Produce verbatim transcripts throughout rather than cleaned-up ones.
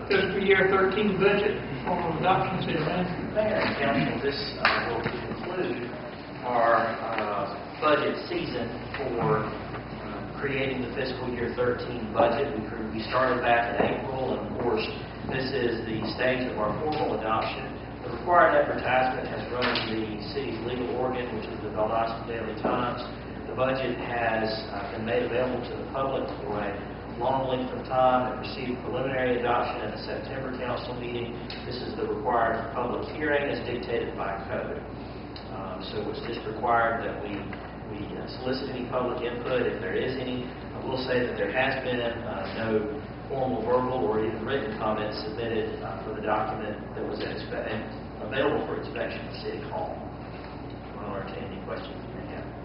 fiscal year thirteen budget, formal adoption, City Manager. Mayor and Council, this uh, will conclude our uh, budget season for uh, creating the fiscal year thirteen budget. We, we started back in April, and of course, this is the stage of our formal adoption. The required advertisement has run in the city's legal organ, which is the Lowndes Daily Times. The budget has uh, been made available to the public for a long length of time. It received preliminary adoption at the September council meeting. This is the required public hearing as dictated by code. Um, so it's just required that we, we uh, solicit any public input if there is any. I will say that there has been uh, no formal verbal or even written comments submitted uh, for the document that was inspe- available for inspection at City Hall. I'll entertain any questions you may have.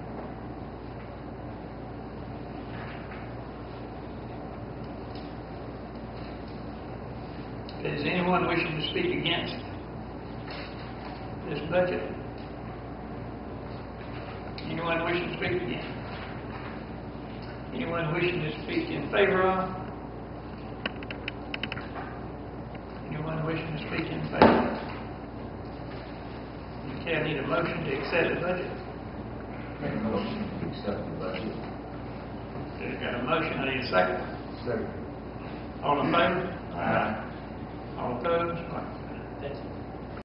Is anyone wishing to speak against this budget? Anyone wishing to speak against? Anyone wishing to speak in favor of? Anyone wishing to speak in favor of? Okay, I need a motion to accept the budget. Make a motion to accept the budget. There's got a motion, I need a second. Second. All in favor? Aye. All opposed? Thank you.